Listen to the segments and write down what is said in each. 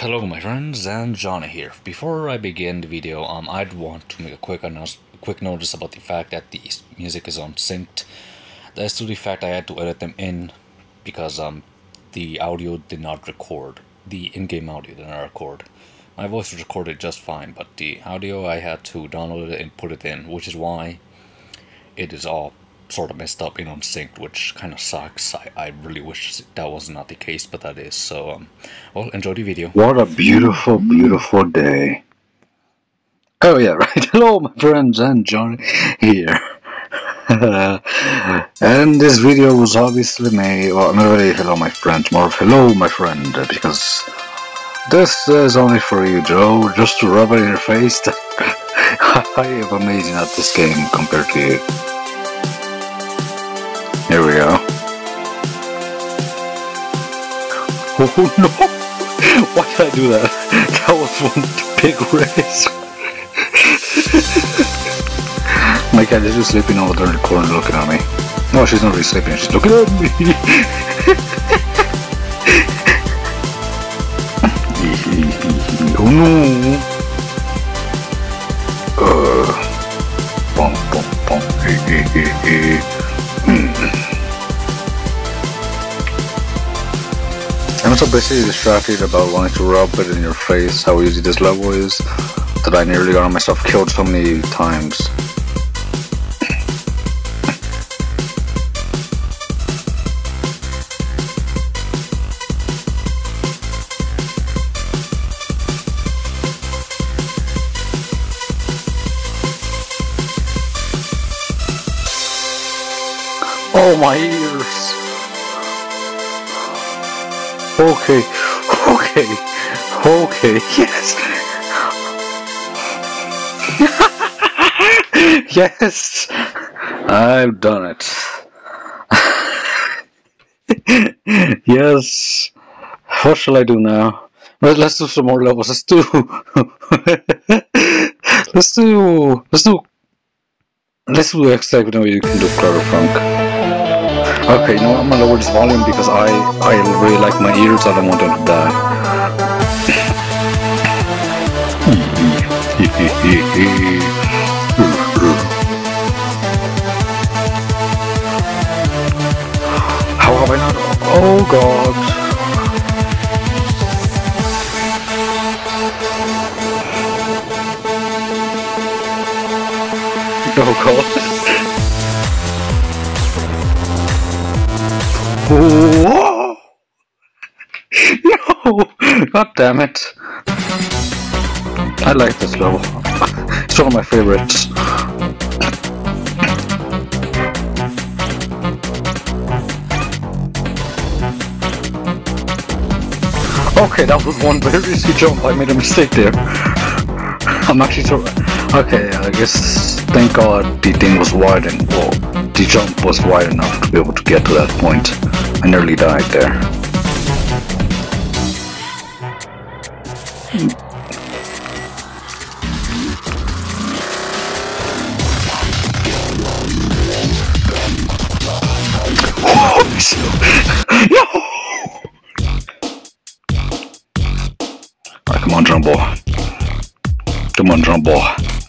Hello my friends, and Johnny here. Before I begin the video, I'd want to make a quick notice about the fact that the music is unsynced. That's due to the fact I had to edit them in because the audio did not record. The in-game audio did not record. My voice was recorded just fine, but the audio I had to download it and put it in, which is why it is all sort of messed up and unsynced, which kind of sucks. I really wish that was not the case, but that is. So, well, enjoy the video. What a beautiful, beautiful day. Oh yeah, right. Hello my friends, and Johnny here. And this video was obviously made, well, not really hello my friend, more of hello my friend, because this is only for you, Joe, just to rub it in your face that I am amazing at this game compared to you. Here we go. Oh no! Why did I do that? That was one big race. My cat is just sleeping over there in the corner looking at me. No, she's not really sleeping, she's looking at me. Oh no! Bum bum bum. I'm so basically distracted about wanting to rub it in your face how easy this level is that I nearly got myself killed so many times. Oh my ears! Okay, yes! Yes! I've done it. Yes. What shall I do now? Let's do some more levels. Let's do the next type of you can do Clutterfunk. Okay, you know what, I'm gonna lower this volume because I really like my ears, I don't want them to die. How have I not? Oh god. Oh god. Whoa! No! God damn it. I like this level. It's one of my favorites. Okay, that was one very risky jump. I made a mistake there. I'm actually so... Okay, I guess thank god the thing was wide and... well, the jump was wide enough to be able to get to that point. I nearly died there. No! Alright, come on, Jumbo. Come on, Jumbo.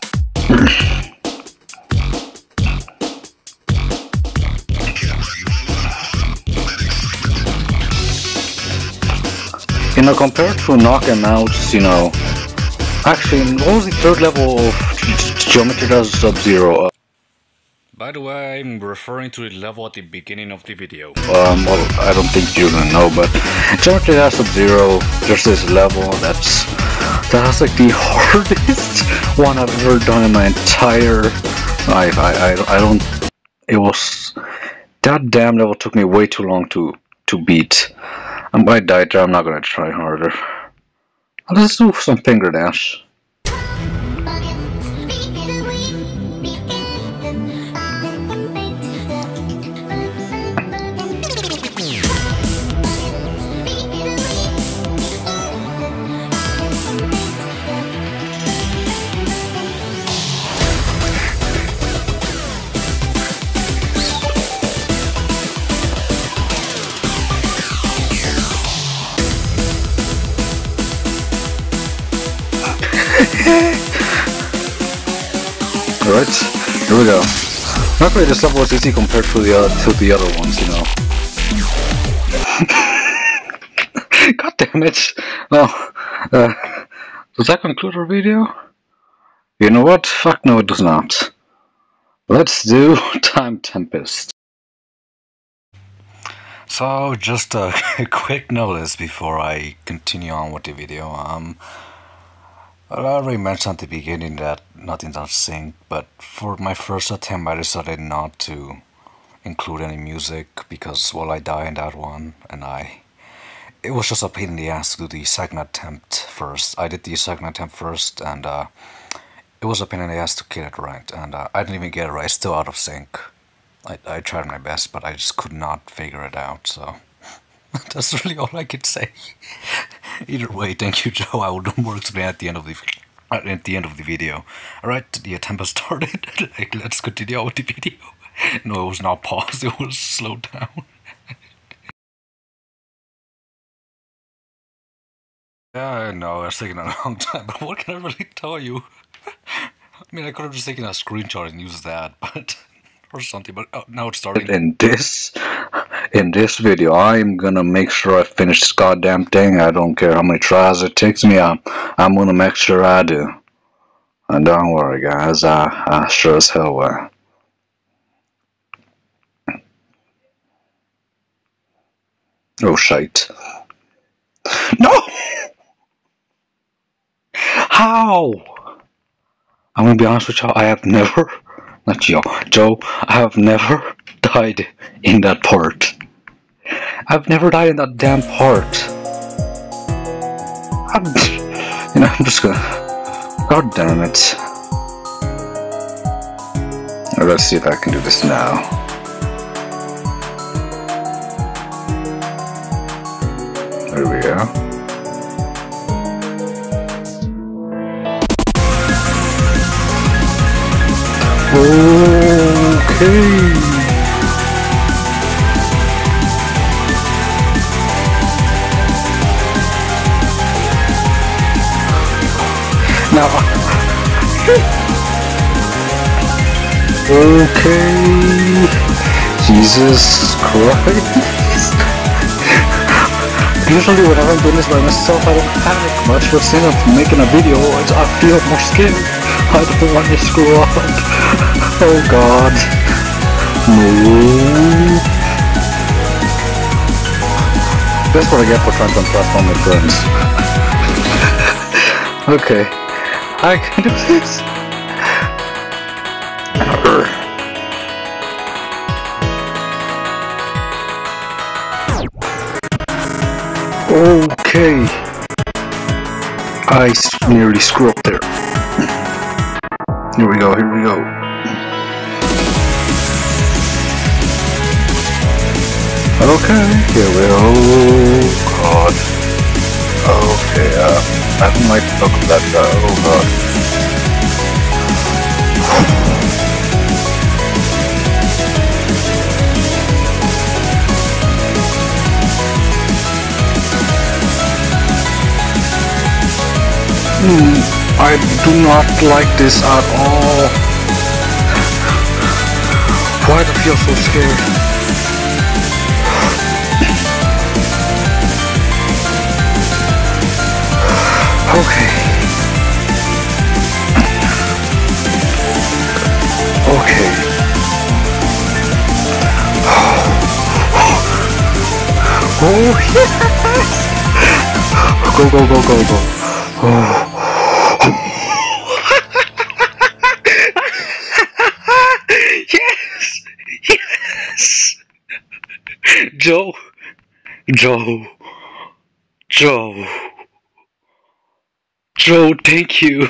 You know, compared to Knock 'em Outs, you know, actually, what was the third level of Geometry Dash Sub-Zero? By the way, I'm referring to the level at the beginning of the video. Well, I don't think you're gonna know, but Geometry Dash Sub-Zero, there's this level that has like the hardest one I've ever done in my entire life. I don't, it was, that damn level took me way too long to beat. I might die there, I'm not gonna try harder. Let's do some finger dash. Alright, here we go. Luckily this level was easy compared to the other ones, you know. God damn it! Well, does that conclude our video? You know what? Fuck no, it does not. Let's do Time Tempest. So, just a quick notice before I continue on with the video. I already mentioned at the beginning that nothing's on sync, but for my first attempt I decided not to include any music because, well, I died in that one, and it was just a pain in the ass to do the second attempt first. I did the second attempt first, and it was a pain in the ass to get it right, and I didn't even get it right. It's still out of sync. I tried my best, but I just could not figure it out, so that's really all I could say. Either way, thank you, Joe. I will do more explain at the end of the video. Alright, the attempt has started. Let's continue on with the video. No, it was not paused, it was slowed down. Yeah, I know, it's taking a long time, but what can I really tell you? I mean, I could have just taken a screenshot and used that, but or something, but now it's starting. In this video, I'm gonna make sure I finish this goddamn thing. I don't care how many tries it takes me. I'm gonna make sure I do. And don't worry, guys, I sure as hell will. Oh shite! No! How? I'm gonna be honest with y'all. I have never. Not Joe. I have never died in that part. I've never died in that damn part. I'm just gonna. God damn it. Let's see if I can do this now. There we go. Okay. Now. Okay. Jesus Christ. Usually whenever I'm doing this by myself, I don't panic much, but since I'm making a video, I feel more scared. I don't want to screw up. Oh god. No. That's what I get for trying to impress all my friends. Okay. I can do this. Okay. I nearly screwed up there. Here we go, here we go. Okay, here we go. God. Okay, I don't like the look of that guy. Oh god. I do not like this at all. Why do I feel so scared? Okay. Okay. Oh yes! Go, go, go, go, go. Oh. Yes! Yes! Joe! Joe, thank you.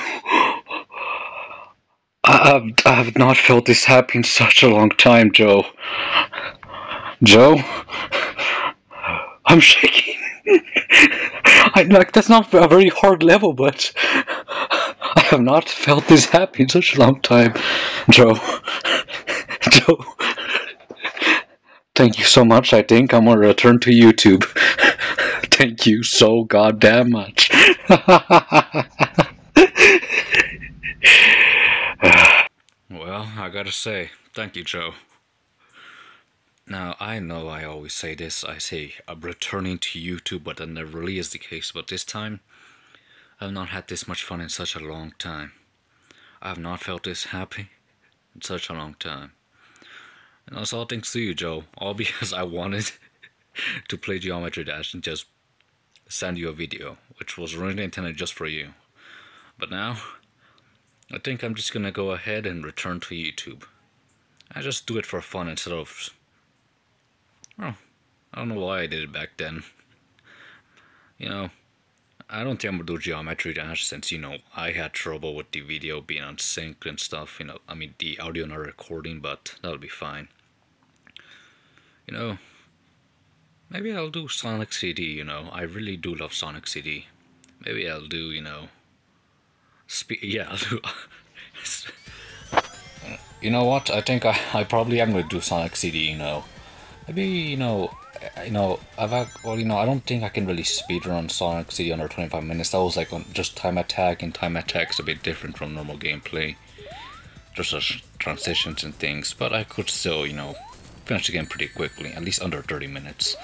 I have not felt this happy in such a long time, Joe. Joe? I'm shaking. Like, that's not a very hard level, but I have not felt this happy in such a long time. Joe. Thank you so much. I think I'm gonna return to YouTube. Thank you so goddamn much. gotta say, thank you, Joe. Now, I know I always say this, I say I'm returning to YouTube, but that never really is the case. But this time, I've not had this much fun in such a long time. I have not felt this happy in such a long time. And that's all thanks to you, Joe. All because I wanted to play Geometry Dash and just send you a video, which was originally intended just for you. But now, I think I'm just gonna go ahead and return to YouTube. I just do it for fun instead of... Well, I don't know why I did it back then. You know, I don't think I'm gonna do Geometry Dash since, you know, I had trouble with the video being unsynced and stuff, you know, I mean the audio not recording, but that'll be fine. You know, maybe I'll do Sonic CD, you know, I really do love Sonic CD. Maybe I'll do, you know, yeah, I'll do... You know what, I think I probably am gonna do Sonic CD, you know. Maybe, you know, well, you know, I don't think I can really speedrun Sonic CD under 25 minutes. That was like on just time attack, and time attack's a bit different from normal gameplay. Just as transitions and things, but I could still, you know, finish the game pretty quickly, at least under 30 minutes.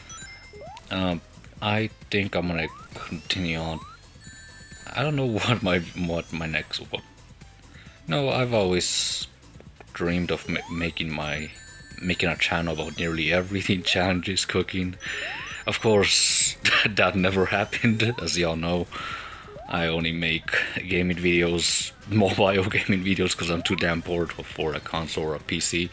I think I'm gonna continue on. I don't know what my next... No, I've always dreamed of making a channel about nearly everything, challenges, cooking. Of course, that never happened, as y'all know. I only make gaming videos, mobile gaming videos, because I'm too damn bored for a console or a PC.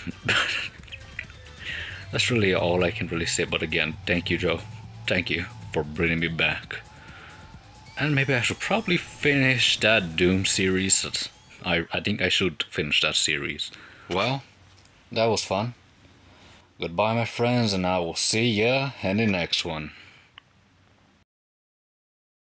That's really all I can really say, but again, thank you, Joe. Thank you for bringing me back. And maybe I should probably finish that Doom series. I think I should finish that series. Well, that was fun. Goodbye, my friends, and I will see ya in the next one.